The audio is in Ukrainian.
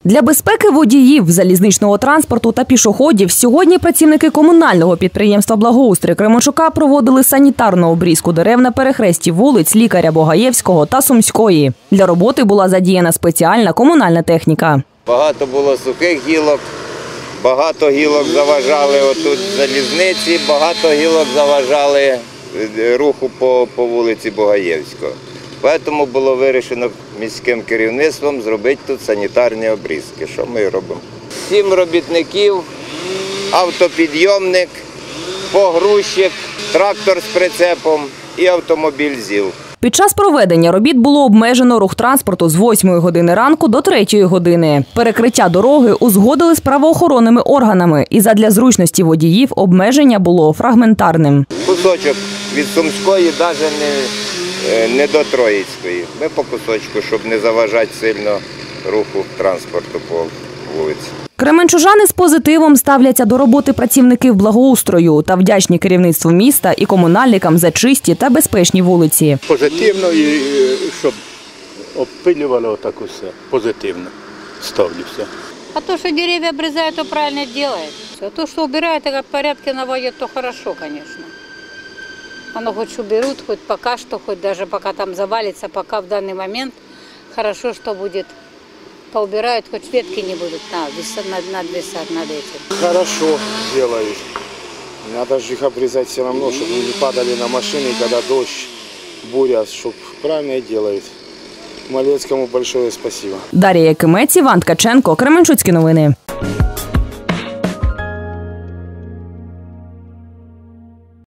Для безпеки водіїв, залізничного транспорту та пішоходів сьогодні працівники комунального підприємства «Благоустрій» Кременчука проводили санітарну обрізку дерев на перехресті вулиць Лікаря Богаєвського та Сумської. Для роботи була задіяна спеціальна комунальна техніка. Багато було сухих гілок, багато гілок заважали отут залізниці, багато гілок заважали руху по вулиці Богаєвського. Тому було вирішено міським керівництвом зробити тут санітарні обрізки, що ми робимо. 7 робітників, автопідйомник, погрузчик, трактор з прицепом і автомобіль ЗІЛ. Під час проведення робіт було обмежено рух транспорту з 8 години ранку до 3 години. Перекриття дороги узгодили з правоохоронними органами, і задля зручності водіїв обмеження було фрагментарним. Кусочок від Сумської навіть не до Троїцької. Ми по кусочку, щоб не заважати сильно руху транспорту по вулиці. Кременчужани з позитивом ставляться до роботи працівників благоустрою та вдячні керівництву міста і комунальникам за чисті та безпечні вулиці. Позитивно і щоб обпилювали отак усе. Позитивно ставлюся. А то, что деревья обрезают, то правильно делает. А то, что убирают, и порядки наводят, то хорошо, конечно. Оно хоть уберут, хоть пока что, хоть даже пока там завалится, пока в данный момент хорошо, что будет. Поубирают, хоть ветки не будут надвисать над этим. Хорошо делают. Надо же их обрезать все равно, чтобы не падали на машины, когда дождь, буря, чтобы правильно делают. Малецкому большое спасибо. Дар'я Якимець, Іван Ткаченко, Кременчуцькі новини.